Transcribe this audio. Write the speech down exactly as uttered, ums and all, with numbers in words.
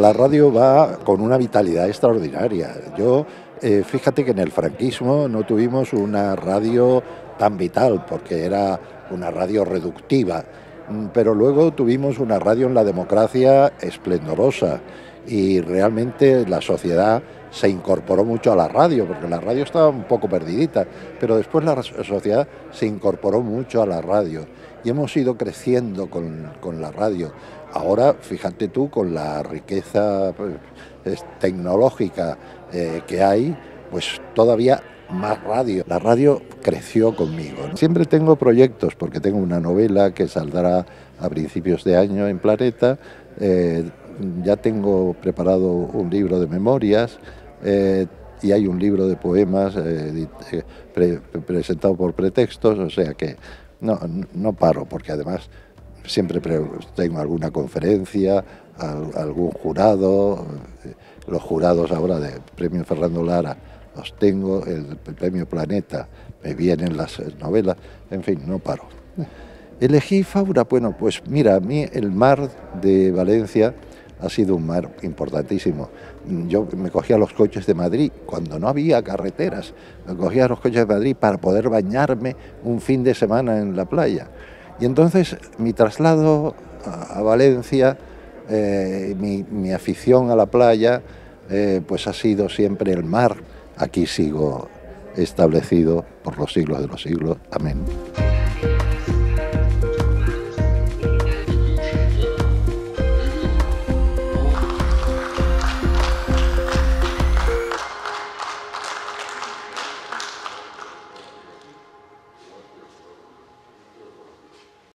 la radio va con una vitalidad extraordinaria. Yo, eh, fíjate que en el franquismo no tuvimos una radio tan vital, porque era una radio reductiva, mm, pero luego tuvimos una radio en la democracia esplendorosa y realmente la sociedad se incorporó mucho a la radio, porque la radio estaba un poco perdidita, pero después la sociedad se incorporó mucho a la radio y hemos ido creciendo con, con la radio. Ahora, fíjate tú, con la riqueza pues, tecnológica eh, que hay, pues todavía más radio. La radio creció conmigo, ¿no? Siempre tengo proyectos, porque tengo una novela que saldrá a principios de año en Planeta, eh, ya tengo preparado un libro de memorias, eh, y hay un libro de poemas eh, pre, presentado por Pretextos, o sea que no, no paro, porque además siempre tengo alguna conferencia, algún jurado, los jurados ahora del Premio Fernando Lara los tengo, el, el Premio Planeta, me vienen las novelas, en fin, no paro. Elegí Faura, bueno, pues mira, a mí el mar de Valencia ha sido un mar importantísimo. Yo me cogía los coches de Madrid cuando no había carreteras, me cogía los coches de Madrid para poder bañarme un fin de semana en la playa. Y entonces mi traslado a, a Valencia, eh, mi, mi afición a la playa, eh, pues ha sido siempre el mar. Aquí sigo establecido por los siglos de los siglos. Amén.